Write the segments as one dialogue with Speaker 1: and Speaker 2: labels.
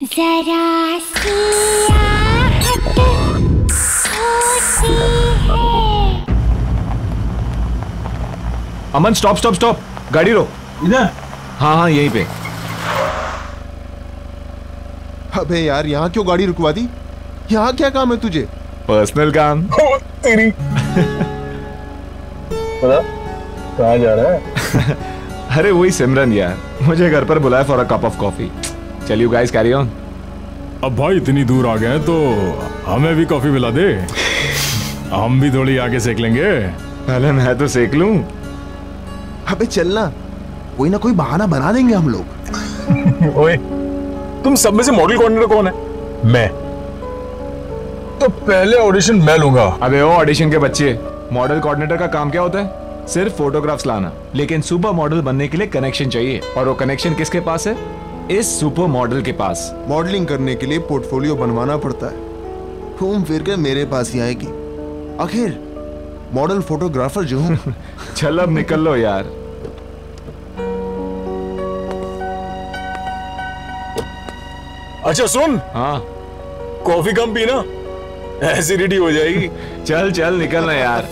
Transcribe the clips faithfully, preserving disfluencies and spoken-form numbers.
Speaker 1: जरा सी आहट होती है।
Speaker 2: अमन स्टॉप स्टॉप स्टॉप, गाड़ी रोक।
Speaker 3: इधर?
Speaker 2: हाँ हाँ यहीं पे।
Speaker 4: अबे यार यहाँ क्यों गाड़ी रुकवा दी? यहाँ क्या काम है तुझे?
Speaker 2: पर्सनल काम।
Speaker 3: तेरी पता कहाँ जा रहा है?
Speaker 2: अरे वही सिमरन यार, मुझे घर पर बुलाया for a cup of coffee. चल यू गाइस कैरी ऑन।
Speaker 5: अब भाई इतनी दूर आ गए तो हमें भी कॉफी पिला दे, हम भी थोड़ी आगे सेक लेंगे।
Speaker 2: पहले मैं तो सेक लूं।
Speaker 4: अबे चलना, कोई ना कोई बहाना बना देंगे हम लोग।
Speaker 3: ओए, तुम सब में से मॉडल कोऑर्डिनेटर कौन है? मैं। तो पहले ऑडिशन मैं लूंगा।
Speaker 2: अबे ओ ऑडिशन के बच्चे, मॉडल कोऑर्डिनेटर का काम क्या होता है? सिर्फ फोटोग्राफ्स लाना। लेकिन सुपर मॉडल बनने के लिए कनेक्शन चाहिए, और वो कनेक्शन किसके पास है? इस सुपर मॉडल के पास।
Speaker 4: मॉडलिंग करने के लिए पोर्टफोलियो बनवाना पड़ता है, घूम फिर कर मेरे पास ही आएगी। आखिर मॉडल फोटोग्राफर जो हूँ।
Speaker 2: चल अब निकल लो यार।
Speaker 3: अच्छा सुन,
Speaker 2: हाँ
Speaker 3: कॉफी कम पीना, एसिडिटी हो जाएगी।
Speaker 2: चल चल निकलना यार।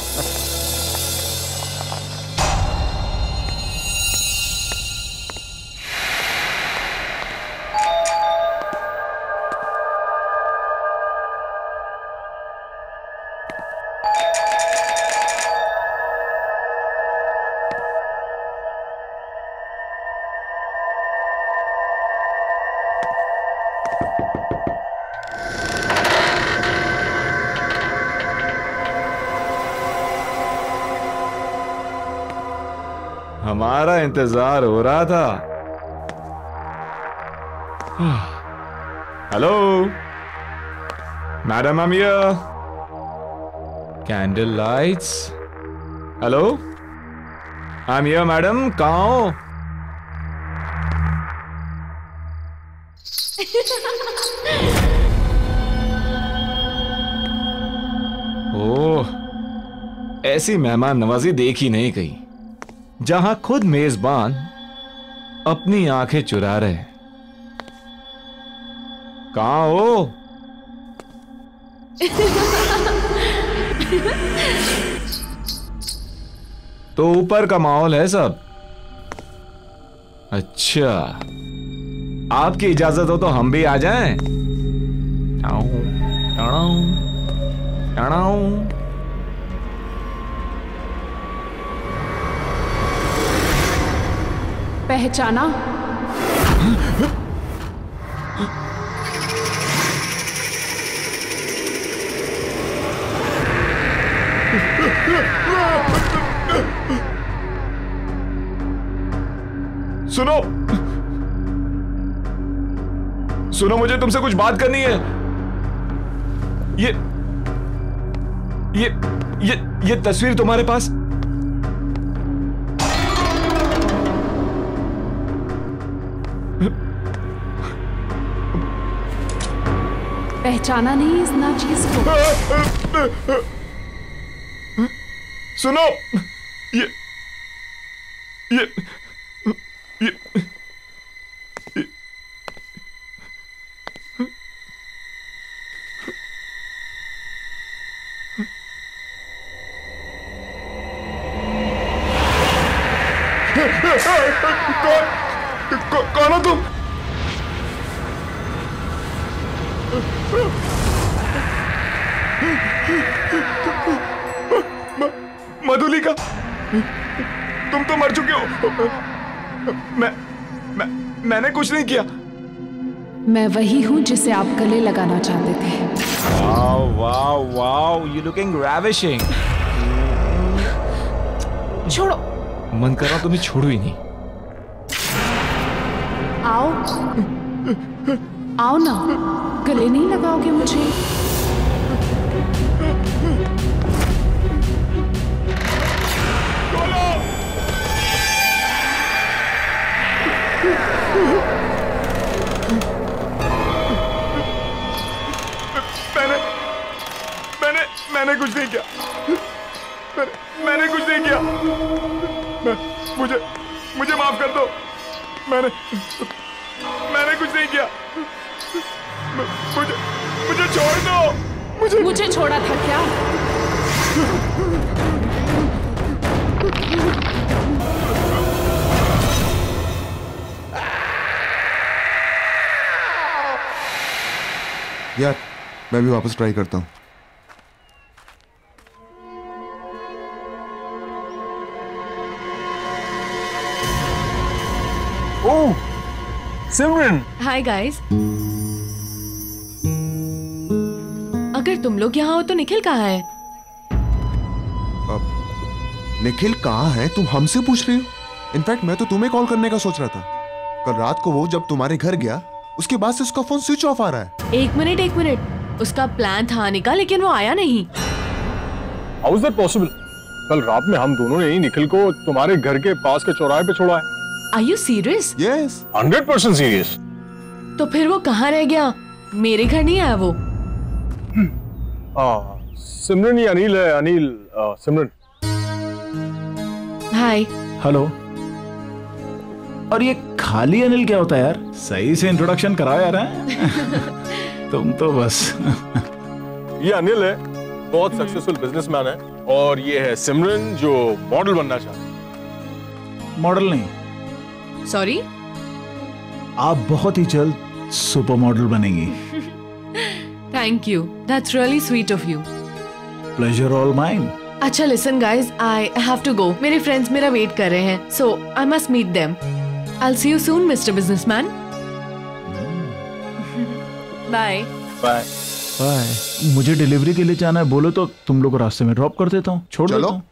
Speaker 2: हमारा इंतजार हो रहा था। Hello madam, I am here. Candle lights. Hello I am here madam, कहाँ हो? ओह, ऐसी मेहमान नवाजी देखी नहीं कहीं, जहां खुद मेजबान अपनी आंखें चुरा रहे। कहां हो? तो ऊपर का माहौल है सब। अच्छा, आपकी इजाजत हो तो हम भी आ जाएं? टाऊ, टाऊ, टाऊ।
Speaker 6: पहचाना?
Speaker 2: सुनो सुनो, मुझे तुमसे कुछ बात करनी है। ये ये ये ये तस्वीर तुम्हारे पास?
Speaker 6: पहचाना नहीं इस नाचीज को?
Speaker 2: सुनो, ये ये ये, ये कौन कौन हो तुम? मधुलिका, तुम तो मर चुके हो। मैं, मैं मैंने कुछ नहीं किया।
Speaker 6: मैं वही हूं जिसे आप गले लगाना चाहते थे।
Speaker 2: Wow wow wow, you looking ravishing।
Speaker 6: छोड़ो।
Speaker 2: मन कर रहा तुम्हें छोड़ू ही नहीं।
Speaker 6: आओ आओ ना, गले नहीं लगाओगे मुझे?
Speaker 2: मैंने मैंने मैंने कुछ नहीं किया। मैंने, मैंने कुछ नहीं किया। मैं, मुझे मुझे माफ कर दो। मैंने मैंने कुछ नहीं किया।
Speaker 3: मुझे मुझे छोड़ दो। मुझे
Speaker 6: मुझे छोड़ा था क्या?
Speaker 4: यार मैं भी वापस ट्राई करता हूँ।
Speaker 3: ओह सिमरन।
Speaker 7: Hi guys. अगर तुम लोग यहाँ हो तो निखिल कहाँ है?
Speaker 4: अब निखिल कहाँ है तुम हमसे पूछ रही हो? इनफैक्ट मैं तो तुम्हें कॉल करने का सोच रहा था। कल रात को वो जब तुम्हारे घर गया उसके बाद से उसका फोन स्विच ऑफ आ रहा है।
Speaker 7: एक मिनट एक मिनट, उसका प्लान था आने का लेकिन वो आया नहीं।
Speaker 3: How is that possible? कल रात में हम दोनों ने ही निखिल को तुम्हारे घर के पास के चौराहे पे छोड़ा है।
Speaker 7: Are you serious?
Speaker 4: Yes.
Speaker 3: Hundred percent serious.
Speaker 7: तो फिर वो कहाँ रह गया? मेरे घर नहीं आया वो।
Speaker 3: आ, सिमरन, ये अनिल है। अनिल, आ, सिमरन।
Speaker 7: हाय।
Speaker 8: हेलो। और ये खाली अनिल क्या होता है यार? सही से इंट्रोडक्शन कराओ यार। हैं? तुम तो बस।
Speaker 3: ये अनिल है, बहुत सक्सेसफुल बिजनेसमैन है, और ये है सिमरन जो मॉडल बनना चाहता है।
Speaker 8: मॉडल नहीं,
Speaker 7: सॉरी,
Speaker 8: आप बहुत ही जल्द सुपर मॉडल बनेंगी।
Speaker 7: Thank you, that's really sweet of you.
Speaker 8: Pleasure all mine.
Speaker 7: अच्छा listen guys, I have to go. मेरे फ्रेंड्स मेरा वेट कर रहे हैं, so I must meet them. I will see you soon mister businessman. Bye
Speaker 3: bye
Speaker 8: bye. मुझे delivery के लिए जाना है, बोलो तो तुम लोग रास्ते में ड्रॉप कर देता हूँ, छोड़ देता हूँ।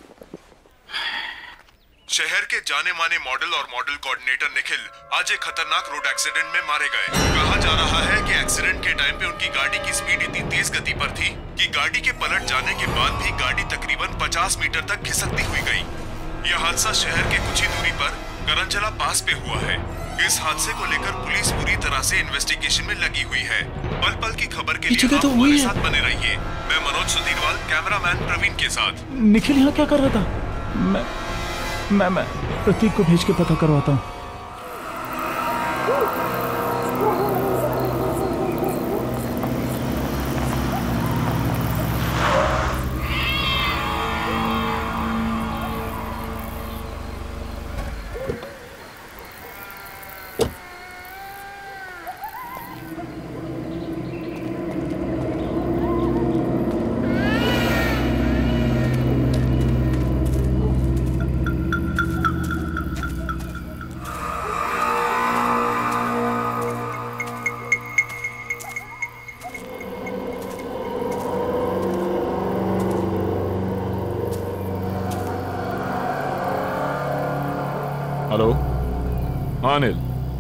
Speaker 4: शहर के जाने माने मॉडल और मॉडल कोऑर्डिनेटर निखिल आज एक खतरनाक रोड एक्सीडेंट में मारे गए। कहा जा रहा है कि एक्सीडेंट के टाइम पे उनकी गाड़ी की स्पीड इतनी तेज गति पर थी कि गाड़ी के पलट जाने के बाद भी गाड़ी तकरीबन पचास मीटर तक खिसकती हुई गई। यह हादसा शहर के कुछ ही दूरी पर करंजला पास पे हुआ है। इस हादसे को लेकर पुलिस पूरी तरह से इन्वेस्टिगेशन में लगी हुई है। पल पल की खबर के लिए आप हमारे साथ बने रहिए। मैं मनोज सुधीरवाल, कैमरामैन प्रवीण के साथ।
Speaker 8: निखिल यहाँ क्या कर रहा था? मैं मैं मैं प्रतीक को भेज के पता करवाता हूँ।
Speaker 2: हेलो, हाँ अनिल,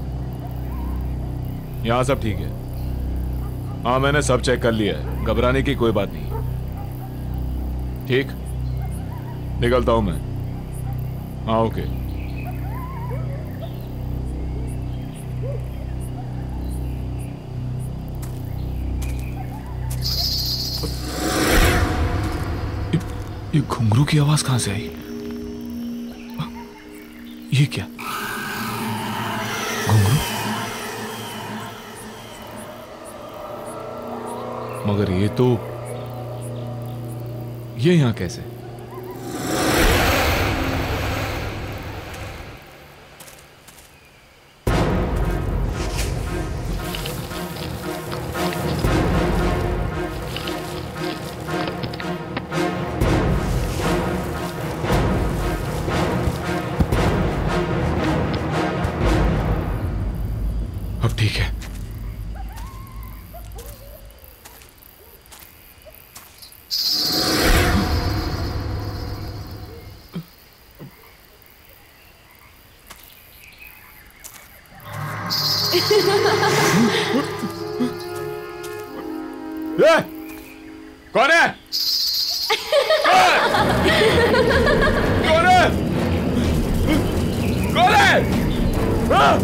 Speaker 2: यहाँ सब ठीक है। हाँ मैंने सब चेक कर लिया है, घबराने की कोई बात नहीं। ठीक, निकलता हूँ मैं। हाँ ओके। ये घुंघरू की आवाज कहाँ से आई? ये क्या घुंघरू? मगर ये तो ये यहां कैसे? अब ठीक है। ये कौन है? कौन है? कौन है? हाँ?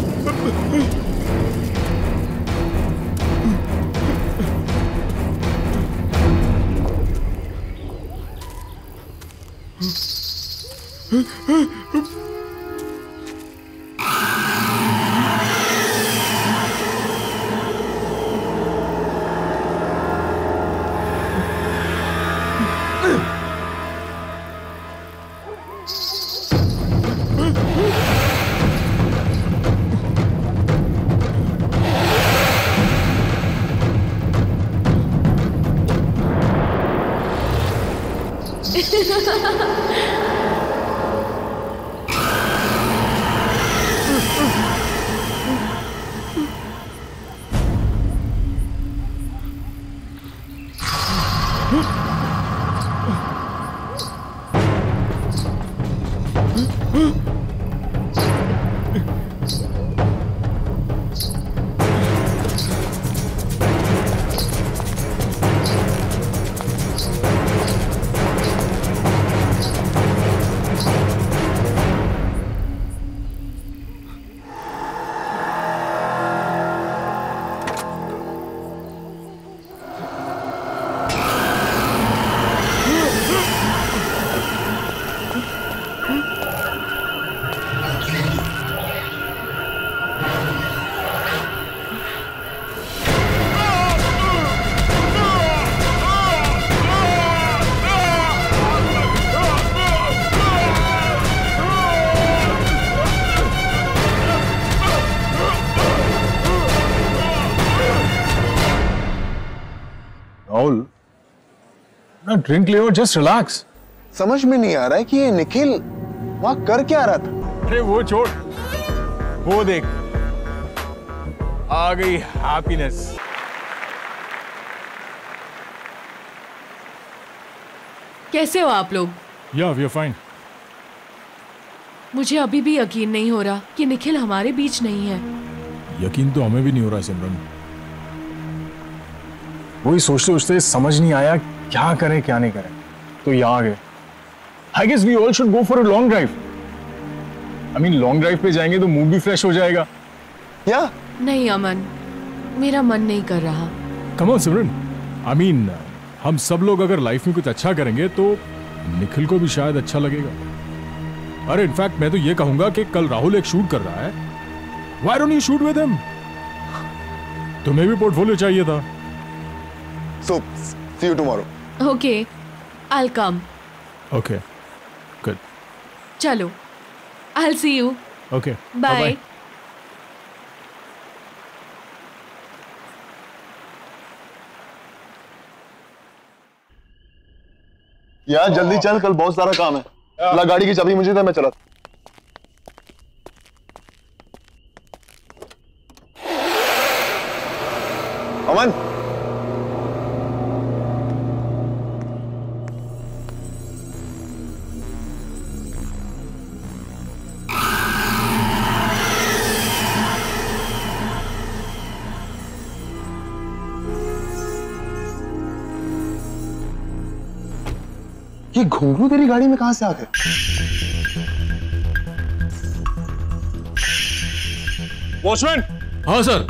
Speaker 3: राहुल, ना ड्रिंक ले और जस्ट रिलैक्स।
Speaker 9: समझ में नहीं आ रहा है कि ये निखिल वहां कर क्या रहा था।
Speaker 3: अरे वो छोड़, वो देख आ गई हैप्पीनेस।
Speaker 7: कैसे हो आप लोग?
Speaker 5: या वी आर फाइन।
Speaker 7: मुझे अभी भी यकीन नहीं हो रहा कि निखिल हमारे बीच नहीं है।
Speaker 5: यकीन तो हमें भी नहीं हो रहा है सिमरन।
Speaker 3: वही सोचते सोचते समझ नहीं आया क्या करें क्या नहीं करें, तो यहाँ आ गए। I guess we all should go for a long drive. I mean long drive पे जाएंगे तो मूड भी फ्रेश हो जाएगा।
Speaker 9: या
Speaker 7: नहीं अमन, मेरा मन नहीं कर रहा।
Speaker 5: Come on Simran, I mean हम सब लोग अगर लाइफ में कुछ अच्छा करेंगे तो निखिल को भी शायद अच्छा लगेगा। अरे इनफैक्ट मैं तो ये कहूंगा कि कल राहुल एक शूट कर रहा है, why don't you shoot with him? तुम्हें भी पोर्टफोलियो चाहिए था।
Speaker 9: So see you tomorrow.
Speaker 7: Okay, I will come.
Speaker 5: Okay good,
Speaker 7: चलो, I will see you.
Speaker 5: Okay
Speaker 7: bye.
Speaker 9: यार जल्दी चल, कल बहुत सारा काम है। ला गाड़ी की चाबी मुझे दे, मैं चला। अमन, ये घुंघरू तेरी गाड़ी में कहां से आ गए?
Speaker 3: वॉचमैन।
Speaker 10: हाँ सर।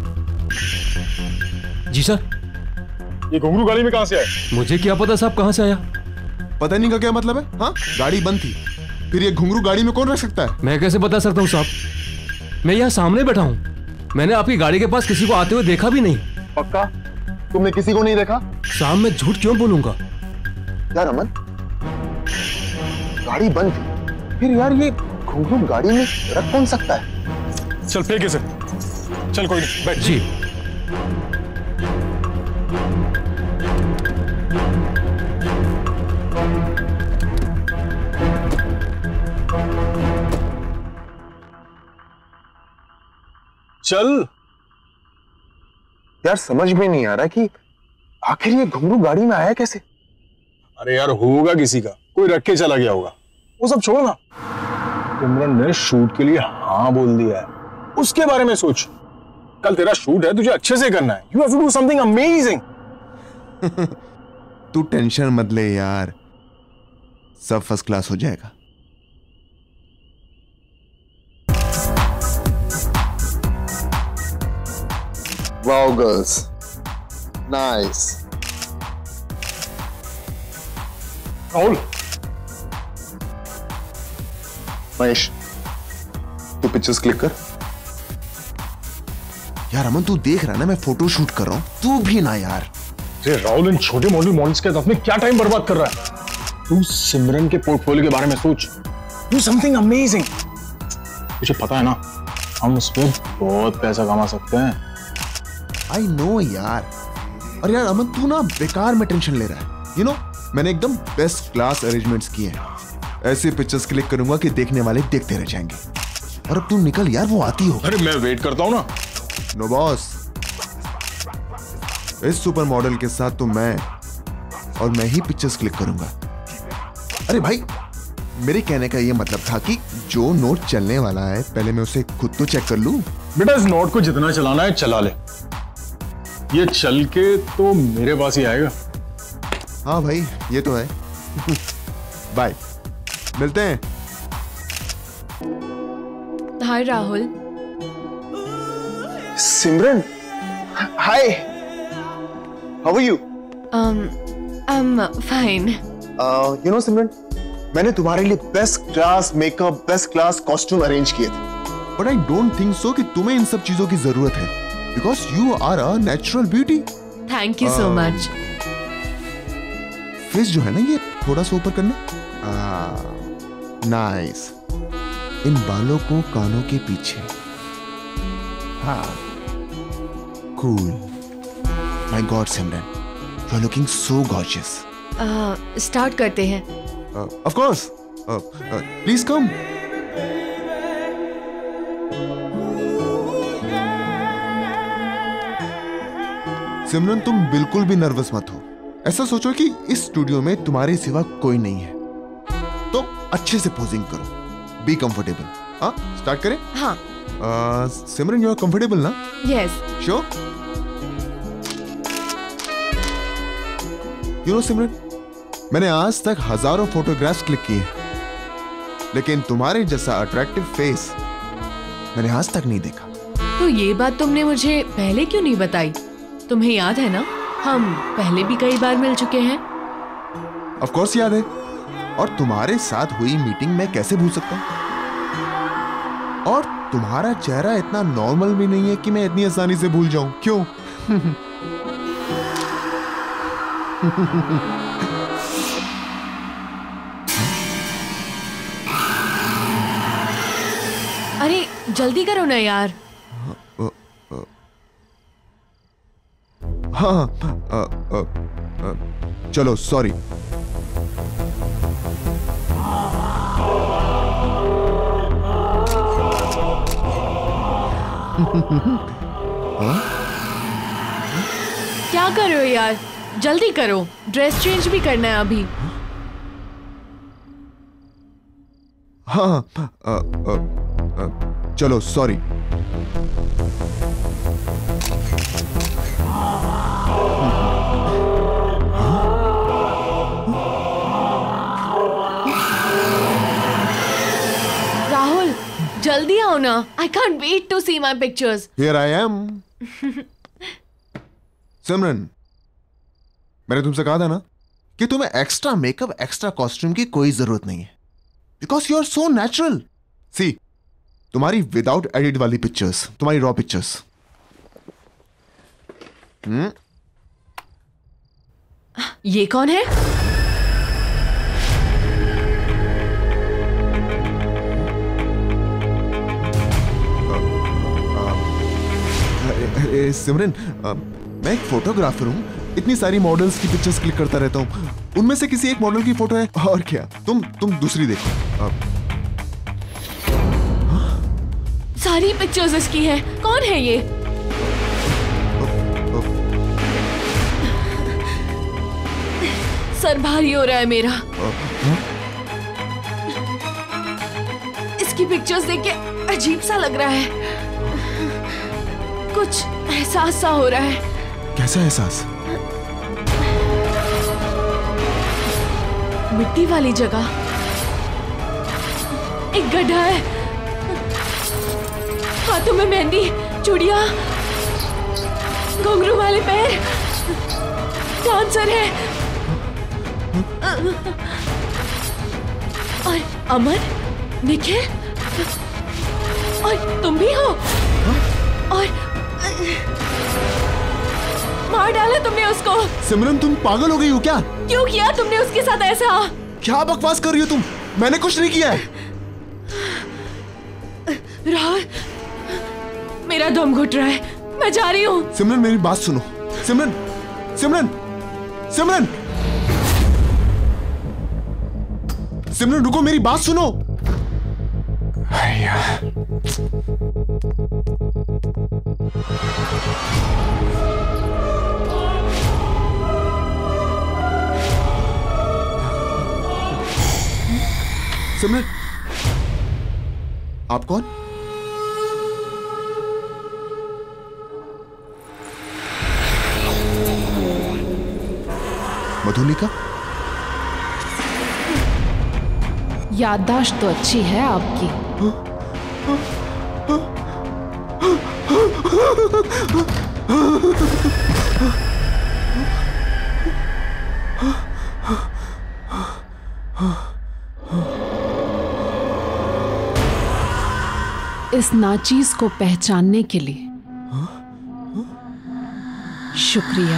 Speaker 10: जी सर।
Speaker 3: ये घुंघरू गाड़ी में कहां से आया?
Speaker 10: मुझे क्या पता साहब कहां से आया।
Speaker 9: पता नहीं का क्या मतलब है? हाँ, गाड़ी बंद थी, फिर ये घुंघरू गाड़ी में कौन रख सकता है?
Speaker 10: मैं कैसे बता सकता हूँ साहब, मैं यहाँ सामने बैठा हूँ। मैंने आपकी गाड़ी के पास किसी को आते हुए देखा भी नहीं।
Speaker 9: पक्का तुमने किसी को नहीं देखा?
Speaker 10: साहब मैं झूठ क्यों बोलूंगा?
Speaker 9: यार अमन, गाड़ी बंद थी, फिर यार ये घुंघरू गाड़ी में रख कौन सकता है?
Speaker 3: चल फेंके से, चल कोई नहीं, बैठ।
Speaker 10: जी।
Speaker 3: चल।
Speaker 9: यार समझ में नहीं आ रहा कि आखिर ये घुंघरू गाड़ी में आया कैसे?
Speaker 3: अरे यार होगा किसी का, कोई रख के चला गया होगा। वो सब छोड़ो ना, सिमरन ने शूट के लिए हाँ बोल दिया है, उसके बारे में सोच। कल तेरा शूट है, तुझे अच्छे से करना है। You have to do something amazing.
Speaker 9: तू टेंशन मत ले यार, सब फर्स्ट क्लास हो जाएगा। Wow girls, nice.
Speaker 3: Rahul,
Speaker 9: Mahesh, तू पिक्चर्स क्लिक कर। यार अमन तू देख रहा है ना, मैं फोटो शूट कर रहा हूं, तू भी ना यार।
Speaker 3: अरे राहुल, इन छोटे मॉडल मॉडल्स के साथ में क्या टाइम बर्बाद कर रहा है? तू सिमरन के पोर्टफोलियो के बारे में सोच। Do something amazing. तुझे पता है ना, हम उस पर बहुत पैसा कमा सकते हैं।
Speaker 9: आई नो यार। और यार अमन तू ना बेकार में टेंशन ले रहा है। यू नो मैंने एकदम बेस्ट क्लास अरेंजमेंट्स किए हैं। ऐसे पिक्चर्स क्लिक करूंगा कि देखने वाले देखते रह जाएंगे। और अब तू निकल यार, वो आती हो।
Speaker 3: अरे मैं वेट करता हूं ना।
Speaker 9: नो बॉस, इस सुपर मॉडल के साथ तो मैं और मैं ही पिक्चर्स क्लिक करूंगा। अरे भाई, मेरे कहने का ये मतलब था कि जो नोट चलने वाला है पहले मैं उसे खुद तो चेक कर लूं।
Speaker 3: बेटा इस नोट को जितना चलाना है चला ले, ये चल के तो मेरे पास ही आएगा।
Speaker 9: हाँ भाई, ये तो है। बाय, मिलते हैं।
Speaker 7: Hi Rahul.
Speaker 9: Simran, hi, how are you?
Speaker 7: um I'm fine.
Speaker 9: You know Simran, मैंने तुम्हारे लिए best class makeup, best class costume arrange किए थे, but I don't think so कि तुम्हें इन सब चीजों की जरूरत है, because you are a natural beauty.
Speaker 7: Thank you so much.
Speaker 9: Face जो है ना, ये थोड़ा सा ऊपर करना। नाइस। इन बालों को कानों के पीछे। हाँ, cool. My god Simran, you are looking so gorgeous.
Speaker 7: Start करते हैं।
Speaker 9: Of course, please come. Simran, तुम बिल्कुल भी नर्वस मत हो। ऐसा सोचो कि इस स्टूडियो में तुम्हारे सिवा कोई नहीं है, तो अच्छे से पोजिंग करो। Be comfortable. हाँ, स्टार्ट करें?
Speaker 7: हाँ।
Speaker 9: सिमरन, यू आर कंफर्टेबल ना?
Speaker 7: Yes.
Speaker 9: Sure? You know Simran, मैंने आज तक हजारों फोटोग्राफ्स क्लिक किए, लेकिन तुम्हारे जैसा अट्रैक्टिव फेस मैंने आज तक नहीं देखा।
Speaker 7: तो ये बात तुमने मुझे पहले क्यों नहीं बताई? तुम्हें याद है ना, हम पहले भी कई बार मिल चुके हैं।
Speaker 9: ऑफ कोर्स याद है, और तुम्हारे साथ हुई मीटिंग मैं कैसे भूल सकता हूं? और तुम्हारा चेहरा इतना नॉर्मल भी नहीं है कि मैं इतनी आसानी से भूल जाऊं। क्यों?
Speaker 7: अरे जल्दी करो ना यार।
Speaker 9: हाँ, आ, आ, आ, चलो सॉरी।
Speaker 7: क्या कर रहे हो यार, जल्दी करो, ड्रेस चेंज भी करना है अभी।
Speaker 9: हाँ, आ, आ, आ, चलो सॉरी।
Speaker 7: राहुल जल्दी आओ ना, I can't wait to see my pictures.
Speaker 9: Here I am. Simran, मैंने तुमसे कहा था ना कि तुम्हें एक्स्ट्रा मेकअप, एक्स्ट्रा कॉस्ट्यूम की कोई जरूरत नहीं है, because you are so natural. See, तुम्हारी विदाउट एडिट वाली पिक्चर्स, तुम्हारी रॉ पिक्चर्स। हम्म
Speaker 7: ये कौन है?
Speaker 9: ए, सिमरन, आ, मैं एक फोटोग्राफर हूँ, इतनी सारी मॉडल्स की पिक्चर्स क्लिक करता रहता हूँ, उनमें से किसी एक मॉडल की फोटो है। और क्या, तुम तुम दूसरी देखो। आ,
Speaker 7: सारी पिक्चर्स इसकी हैं। कौन है ये?
Speaker 9: आ, आ,
Speaker 7: सर भारी हो रहा है मेरा।
Speaker 9: आ, आ,
Speaker 7: इसकी पिक्चर्स देख के अजीब सा लग रहा है, कुछ एहसास सा हो रहा है।
Speaker 9: कैसा एहसास?
Speaker 7: मिट्टी वाली जगह एक गड्ढा है, हाथों में मेहंदी, चूड़ियां, घुंघरू वाले पैर, डांसर है। और अमन, निखिल, और तुम भी हो। और मार डाला तुमने उसको।
Speaker 9: सिमरन, तुम पागल हो गई हो क्या?
Speaker 7: क्यों किया तुमने उसके साथ ऐसा?
Speaker 9: क्या बकवास कर रही हो तुम? मैंने कुछ नहीं किया है।
Speaker 7: राहुल, मेरा दम घुट रहा है, मैं जा रही हूँ।
Speaker 9: सिमरन, मेरी बात सुनो। सिमरन, सिमरन, सिमरन। सिमरन रुको, मेरी बात सुनो। सिमरन, आप कौन? मधुलिका?
Speaker 6: याददाश्त तो अच्छी है आपकी। इस नाचीज को पहचानने के लिए शुक्रिया।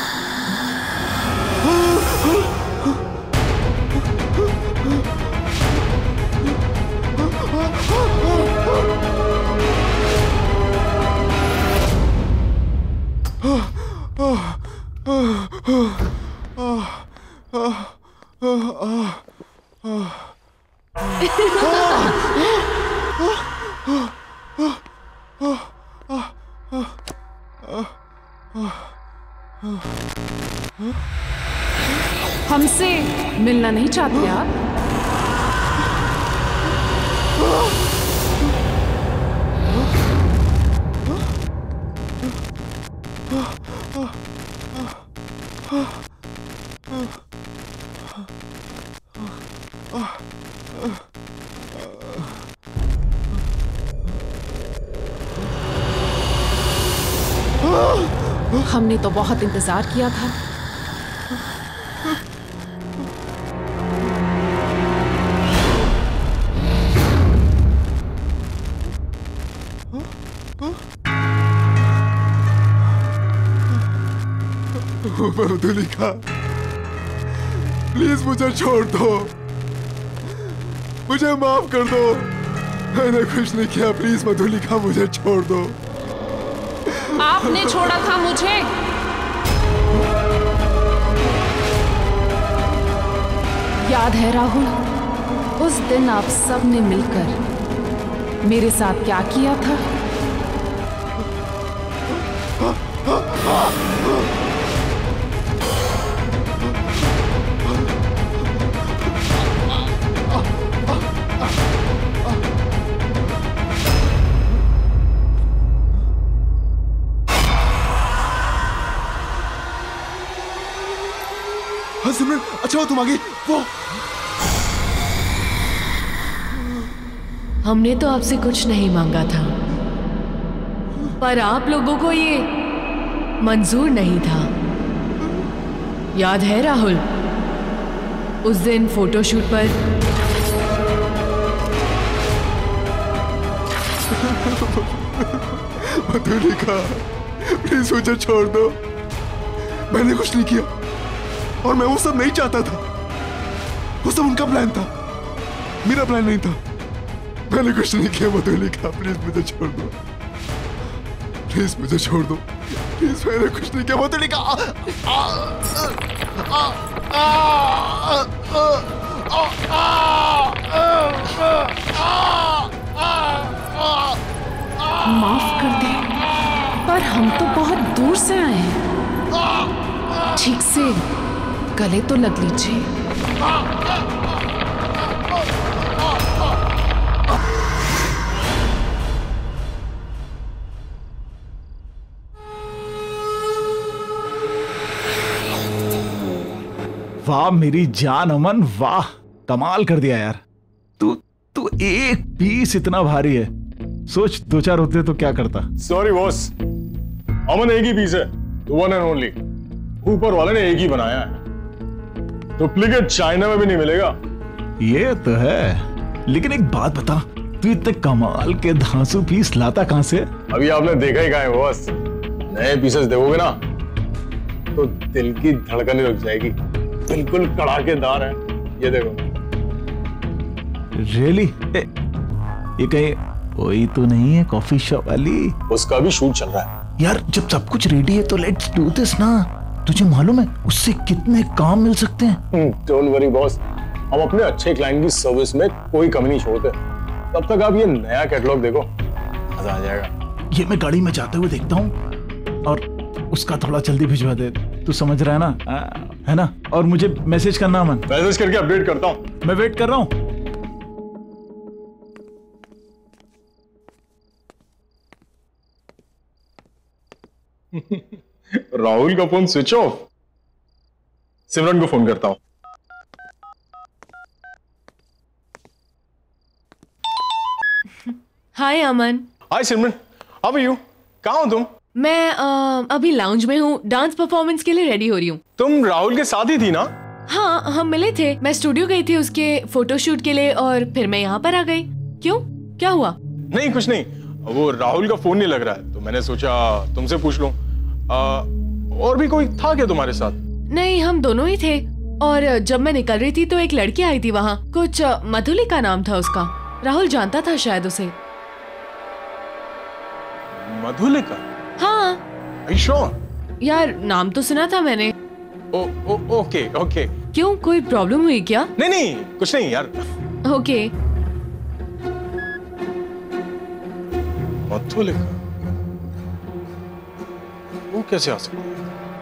Speaker 6: हमसे मिलना नहीं चाहते आप? हमने तो बहुत इंतजार किया था।
Speaker 9: मधुलिका, प्लीज मुझे छोड़ दो, मुझे माफ कर दो, मैंने कुछ नहीं किया। प्लीज मधुलिका, मुझे छोड़ दो।
Speaker 6: आपने छोड़ा था मुझे। याद है राहुल, उस दिन आप सब ने मिलकर मेरे साथ क्या किया था?
Speaker 9: हाँ सिमरन, अच्छा हो तुम आ गई। वो
Speaker 7: हमने तो आपसे कुछ नहीं मांगा था, पर आप लोगों को ये मंजूर नहीं था। याद है राहुल, उस दिन फोटोशूट पर
Speaker 9: मधुलिका, प्लीज मुझे छोड़ दो, मैंने कुछ नहीं किया और मैं वो सब नहीं चाहता था। वो सब उनका प्लान था, मेरा प्लान नहीं था। मैंने कुछ नहीं किया मधुलिका, प्लीज मुझे छोड़ दो, प्लीज मुझे छोड़ दो, प्लीज मैंने कुछ नहीं किया मधुलिका।
Speaker 6: माफ कर दे, पर हम तो बहुत दूर से आए हैं। ठीक से गले तो लग लीजिए।
Speaker 8: वाह मेरी जान अमन, वाह कमाल कर दिया यार। तू तू एक पीस इतना भारी है, सोच दो चार होते तो क्या करता।
Speaker 3: सॉरी बॉस, अमन एक ही पीस है, वन एंड ओनली। ऊपर वाले ने एक ही बनाया है, डुप्लीकेट चाइना में भी नहीं मिलेगा।
Speaker 8: ये तो है, लेकिन एक बात बता, तू इतने कमाल के धांसू पीस लाता कहां से?
Speaker 3: अभी आपने देखा ही कहां है बॉस। नए पीसेस देखोगे ना तो दिल की धड़कन रुक जाएगी, बिल्कुल कड़ाकेदार है। ये देखो।
Speaker 8: रियली? ये कहीं वही तो नहीं है कॉफी शॉप वाली?
Speaker 3: उसका भी शूट चल रहा है
Speaker 8: यार। जब सब कुछ रेडी है तो लेट्स डू दिस ना। तुझे मालूम है उससे कितने काम मिल सकते हैं?
Speaker 3: डोंट वरी बॉस, हम अपने अच्छे क्लाइंट की सर्विस में कोई कमी नहीं छोड़ते। तब तक आप ये नया कैटलॉग देखो, मजा आ जाएगा।
Speaker 8: ये मैं गाड़ी में जाते हुए देखता हूँ और उसका थोड़ा जल्दी भिजवा दे। तू समझ रहा है ना? आ, है ना? और मुझे मैसेज करना अमन।
Speaker 3: मैसेज करके अपडेट करता हूँ।
Speaker 8: मैं वेट कर रहा हूँ।
Speaker 3: राहुल का फोन स्विच ऑफ। सिमरन को फोन करता हूँ।
Speaker 7: Hi Aman.
Speaker 3: Hi Simran, how are you? कहाँ हो तुम?
Speaker 7: मैं आ, अभी लाउंज में हूँ, डांस परफॉर्मेंस के लिए रेडी हो रही हूँ।
Speaker 3: तुम राहुल के साथ ही थी ना?
Speaker 7: हाँ, हम मिले थे। मैं स्टूडियो गई थी उसके फोटोशूट के लिए और फिर मैं यहाँ पर आ गई। क्यों, क्या हुआ?
Speaker 3: नहीं कुछ नहीं, वो राहुल का फोन नहीं लग रहा है तो मैंने सोचा तुमसे पूछ लूं। आ, और भी कोई था क्या तुम्हारे साथ?
Speaker 7: नहीं, हम दोनों ही थे। और जब मैं निकल रही थी तो एक लड़की आई थी वहाँ, कुछ मधुलिका नाम था उसका। राहुल जानता था शायद उसे।
Speaker 3: मधुलिका?
Speaker 7: हाँ।
Speaker 3: Are you sure?
Speaker 7: यार नाम तो सुना था मैंने।
Speaker 3: Oh, oh, okay okay.
Speaker 7: क्यों, कोई प्रॉब्लम हुई क्या?
Speaker 3: नहीं नहीं कुछ नहीं यार।
Speaker 7: ओके।
Speaker 3: मधुलिका वो कैसे आ सकती है?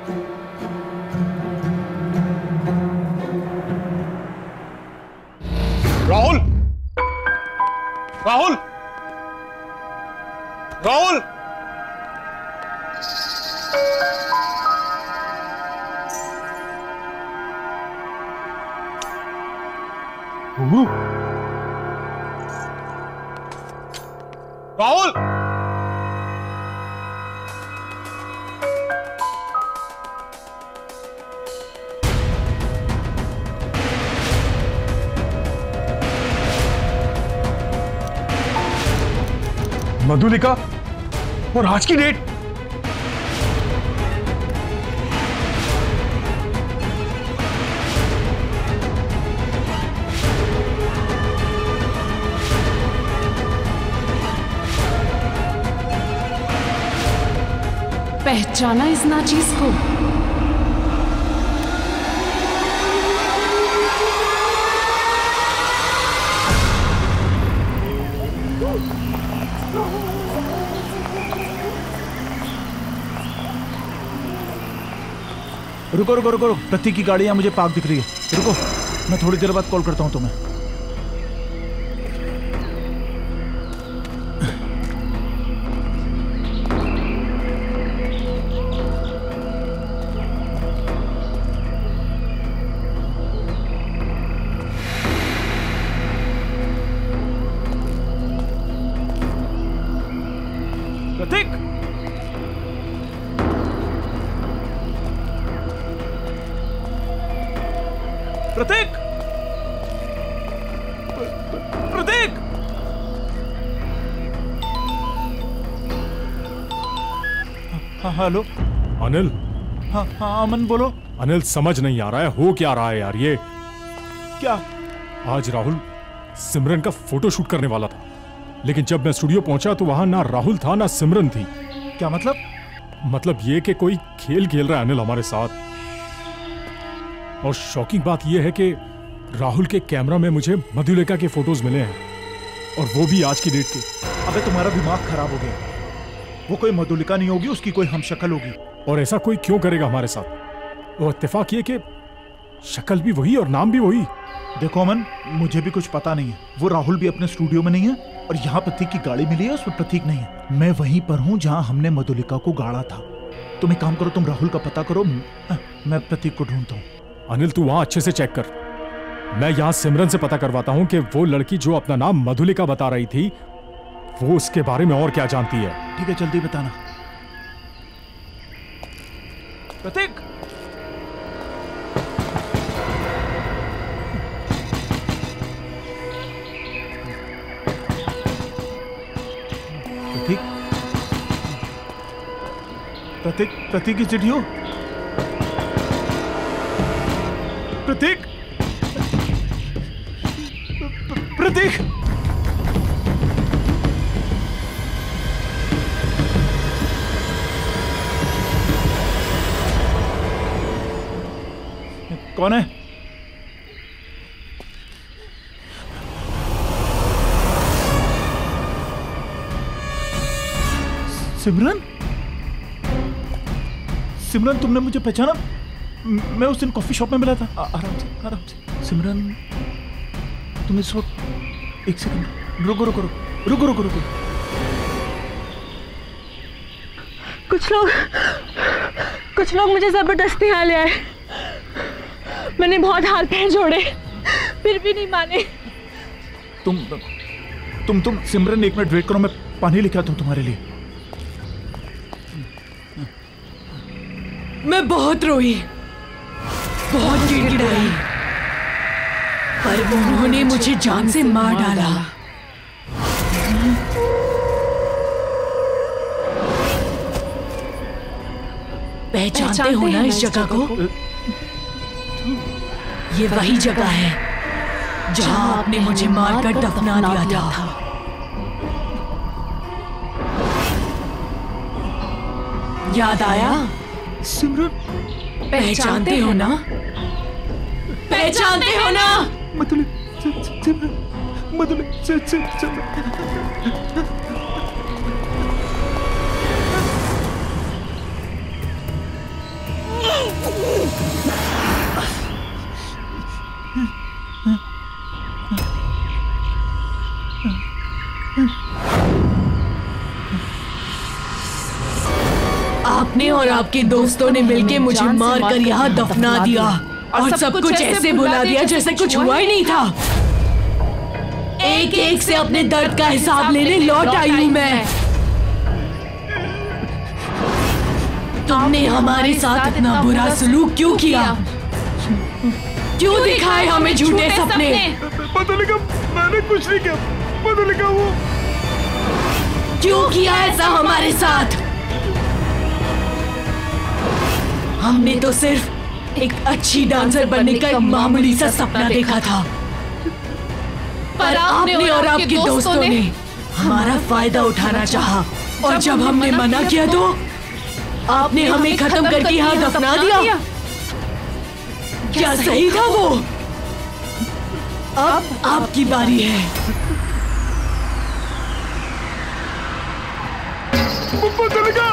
Speaker 3: राहुल, राहुल, राहुल, राहुल, मधुलिका और आज की डेट।
Speaker 6: पहचाना इस नाचीज को?
Speaker 8: रुको रुको रुको रुको, प्रतीक की गाड़ी यहाँ मुझे पार्क दिख रही है। रुको, मैं थोड़ी देर बाद कॉल करता हूँ तुम्हें। प्रतीक, प्रतीक, प्रतीक। हाँ हेलो
Speaker 5: अनिल।
Speaker 8: हाँ हाँ अमन बोलो।
Speaker 5: अनिल समझ नहीं आ रहा है हो क्या रहा है यार ये।
Speaker 8: क्या?
Speaker 5: आज राहुल सिमरन का फोटो शूट करने वाला था, लेकिन जब मैं स्टूडियो पहुंचा तो वहां ना राहुल था ना सिमरन थी।
Speaker 8: क्या मतलब?
Speaker 5: मतलब ये कि कोई खेल खेल रहा है अनिल हमारे साथ। और शॉकिंग बात यह है कि राहुल के कैमरा में मुझे मधुलिका के फोटोज मिले हैं, और वो भी आज की डेट के।
Speaker 8: अबे तुम्हारा दिमाग खराब हो गया। वो कोई मधुलिका नहीं होगी, उसकी कोई हमशक्ल होगी।
Speaker 5: और ऐसा कोई क्यों करेगा हमारे साथ? वो इत्तेफाक ये कि शक्ल भी वही और नाम भी वही।
Speaker 8: देखो अमन, मुझे भी कुछ पता नहीं है। वो राहुल भी अपने स्टूडियो में नहीं है, और यहाँ प्रतीक की गाड़ी मिली है उसमें प्रतीक नहीं है। मैं वहीं पर हूँ जहाँ हमने मधुलिका को गाड़ा था। तुम एक काम करो, तुम राहुल का पता करो, मैं प्रतीक को ढूंढता हूँ।
Speaker 5: अनिल तू वहां अच्छे से चेक कर, मैं यहाँ सिमरन से पता करवाता हूँ कि वो लड़की जो अपना नाम मधुलिका बता रही थी वो उसके बारे में और क्या जानती है।
Speaker 8: ठीक है, जल्दी बताना। प्रतीक, प्रतीक, प्रतीक, प्रतीक की चिट्ठी हो? प्रतीक, प्रतीक, कौन है? सिमरन, सिमरन तुमने मुझे पहचाना? मैं उस दिन कॉफी शॉप में मिला था। आ, आराम से आराम से। सिमरन तुम इस वक्त, एक सेकंड रुको रुको रुको रुको रुको रुको।
Speaker 11: कुछ लोग कुछ लोग मुझे जबरदस्ती यहाँ ले आए। मैंने बहुत हाथ पैर जोड़े, फिर भी नहीं माने।
Speaker 8: तुम तुम तुम सिमरन एक मिनट वेट करो, मैं पानी लेके आता हूँ तुम्हारे लिए।
Speaker 7: मैं बहुत रोई, बहुत गिड़गिड़ाई, पर उन्होंने मुझे जान से मार डाला। पहचानते हो ना इस जगह को? ये वही जगह है जहां आपने मुझे मारकर दफना दिया था। याद आया?
Speaker 8: सिमरन
Speaker 7: पहचानते हो ना? पहचानते हो ना?
Speaker 8: मधुली, सिमरन, मधुली, सिमरन।
Speaker 7: आपने और आपके दोस्तों ने मिलकर मुझे मारकर यहाँ दफना दिया और सब कुछ ऐसे बुला दिया जैसे कुछ हुआ ही नहीं था। एक एक से अपने दर्द का हिसाब लेने लौट आई हूँ मैं। तुमने हमारे साथ इतना बुरा सलूक क्यों किया? क्यों दिखाए हमें झूठे सपने?
Speaker 8: पता लगा, मैंने कुछ नहीं किया। पता लगा वो
Speaker 7: क्यों किया ऐसा हमारे साथ? हमने तो सिर्फ एक अच्छी डांसर बनने का एक मामूली सा सपना देखा था, पर आपने और आपके दोस्तों ने हमारा फायदा उठाना चाहा, और जब हमने मना किया तो आपने हमें खत्म करके यहाँ दफना दिया। क्या सही था वो? अब आपकी बारी है।
Speaker 8: पता लगा,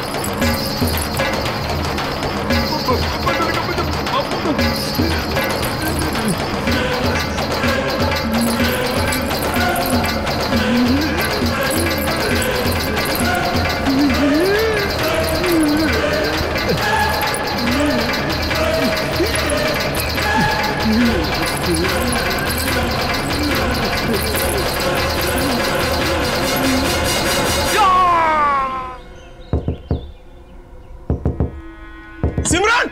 Speaker 3: सिमरन!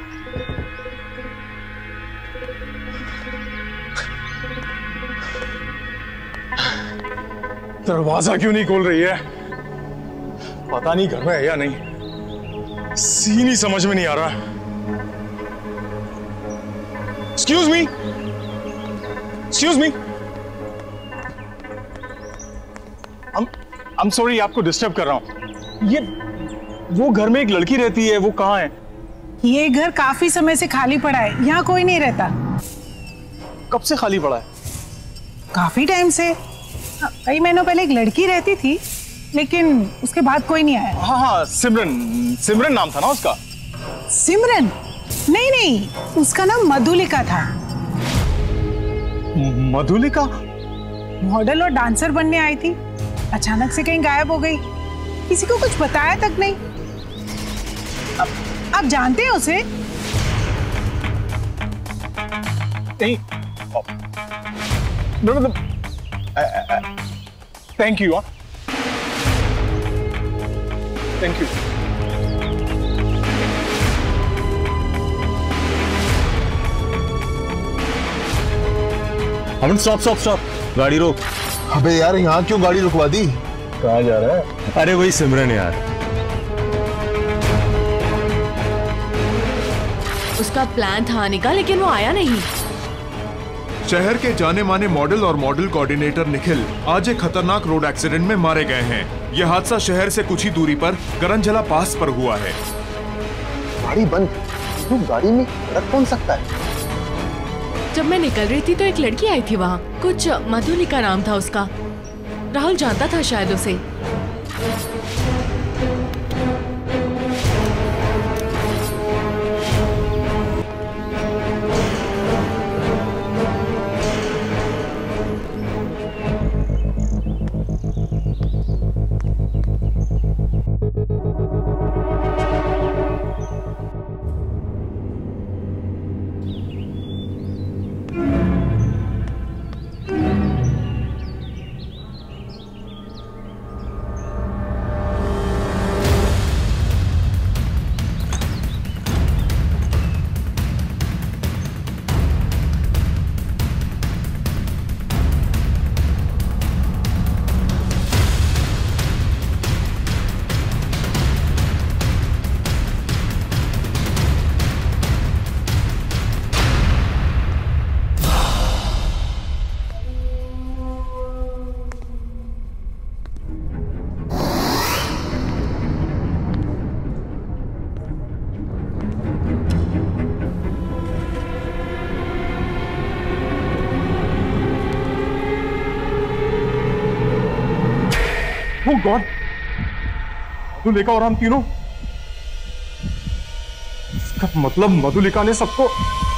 Speaker 3: दरवाजा क्यों नहीं खोल रही है? पता नहीं घर में है या नहीं। सीन ही समझ में नहीं आ रहा। Excuse me, excuse me. I am sorry आपको डिस्टर्ब कर रहा हूं। ये वो घर में एक लड़की रहती है, वो कहाँ है?
Speaker 12: ये घर काफी समय से खाली पड़ा है, यहाँ कोई नहीं रहता।
Speaker 3: कब से खाली पड़ा है?
Speaker 12: काफी टाइम से। कई महीनों पहले एक लड़की रहती थी, लेकिन उसके बाद कोई नहीं आया।
Speaker 3: हाँ हाँ, सिमरन, सिमरन नाम था ना उसका?
Speaker 12: सिमरन? नहीं नहीं, उसका नाम मधुलिका था।
Speaker 3: मधुलिका?
Speaker 12: मॉडल और डांसर बनने आई थी, अचानक से कहीं गायब हो गई, किसी को कुछ बताया तक नहीं। अब, आप जानते हैं उसे?
Speaker 3: नहीं, मतलब thank you. Thank you.
Speaker 13: Aman stop stop stop, गाड़ी रोक।
Speaker 9: अबे यार, यहाँ क्यों गाड़ी रुकवा दी?
Speaker 3: कहाँ जा रहा है?
Speaker 13: अरे वही सिमरन यार।
Speaker 7: उसका प्लान था आने का, लेकिन वो आया नहीं।
Speaker 4: शहर के जाने माने मॉडल और मॉडल कोऑर्डिनेटर निखिल आज एक खतरनाक रोड एक्सीडेंट में मारे गए हैं। यह हादसा शहर से कुछ ही दूरी पर करंजला पास पर हुआ है।
Speaker 9: गाड़ी बंद, तो गाड़ी में रख कौन सकता है?
Speaker 7: जब मैं निकल रही थी तो एक लड़की आई थी वहाँ, कुछ मधुलिका नाम था उसका। राहुल जानता था शायद उसे।
Speaker 3: Oh God! मधुलिका और हम तीनों, इसका मतलब मधुलिका ने सबको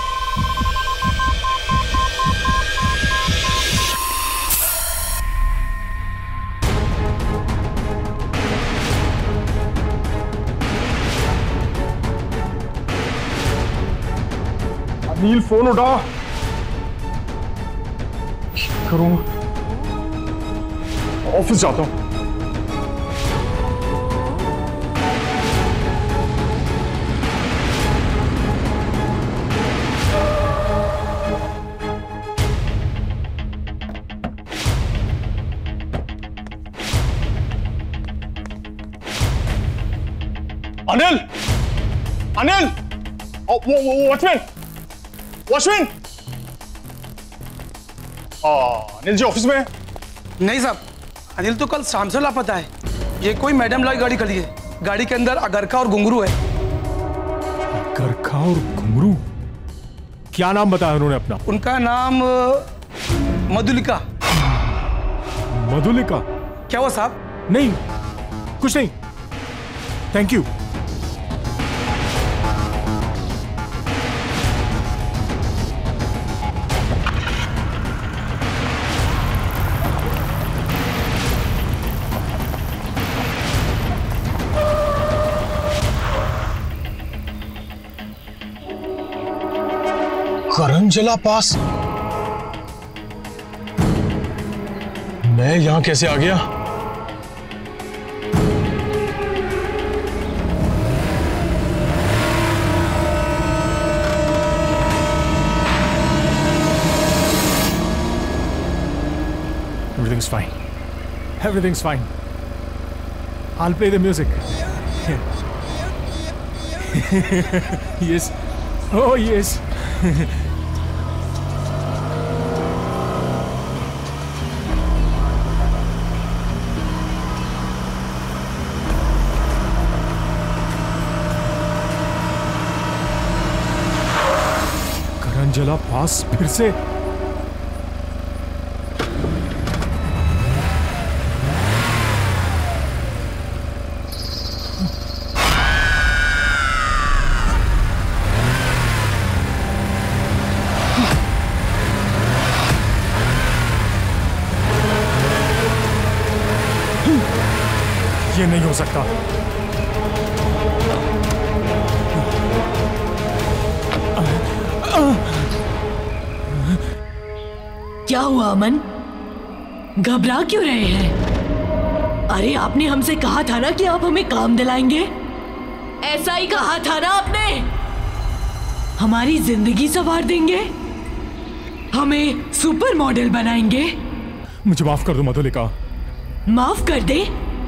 Speaker 3: अनिल फोन उठा। करूं, ऑफिस जाता हूं। Anil, Anil, watchman, watchman. Anil ji office में?
Speaker 14: नहीं साहब, अनिल तो कल शाम से लापता है। ये कोई मैडम लाई गाड़ी खड़ी है, गाड़ी के अंदर अगरखा और घुंघरू है।
Speaker 5: अगरखा और घुंघरू? क्या नाम बताया उन्होंने अपना?
Speaker 14: उनका नाम मधुलिका।
Speaker 5: मधुलिका?
Speaker 14: क्या हुआ साहब?
Speaker 5: नहीं, कुछ नहीं, थैंक यू।
Speaker 3: करंजला पास? मैं यहां कैसे आ गया?
Speaker 5: Everything's fine. Everything's fine. I'll play the music. Yes. Oh, yes. करंजला पास फिर से? ये नहीं हो सकता।
Speaker 7: क्या हुआ अमन? घबरा क्यों रहे हैं? अरे आपने हमसे कहा था ना कि आप हमें काम दिलाएंगे। ऐसा ही कहा था ना आपने। हमारी जिंदगी संवार देंगे, हमें सुपर मॉडल बनाएंगे।
Speaker 5: मुझे माफ कर दो मधुलिका।
Speaker 7: माफ कर दे?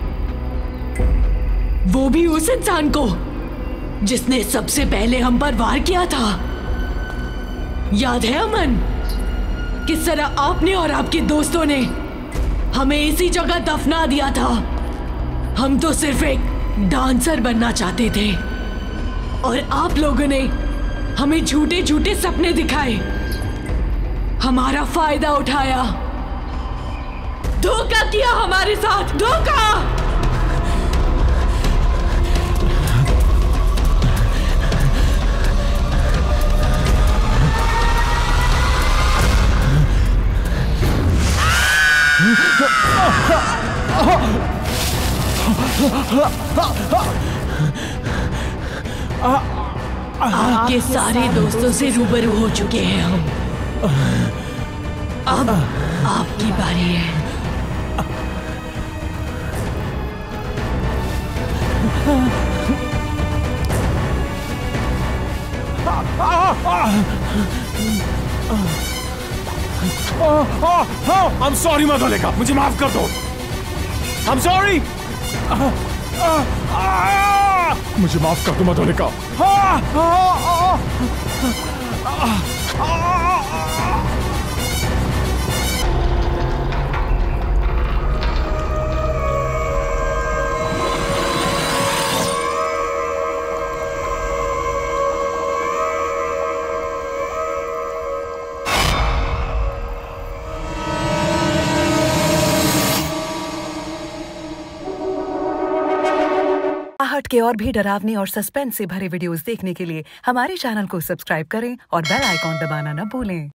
Speaker 7: वो भी उस इंसान को जिसने सबसे पहले हम पर वार किया था। याद है अमन, किस तरह आपने और आपके दोस्तों ने हमें इसी जगह दफना दिया था। हम तो सिर्फ एक डांसर बनना चाहते थे और आप लोगों ने हमें झूठे झूठे सपने दिखाए, हमारा फायदा उठाया, धोखा किया हमारे साथ, धोखा। आपके सारे दोस्तों से रूबरू हो चुके हैं हम। अब आपकी बारी है।
Speaker 5: I'm sorry मधुलिका, मुझे माफ कर दो। I'm sorry। मुझे माफ कर दो मधुलिका।
Speaker 15: आर्ट के और भी डरावने और सस्पेंस से भरे वीडियोस देखने के लिए हमारे चैनल को सब्सक्राइब करें और बेल आइकॉन दबाना न भूलें।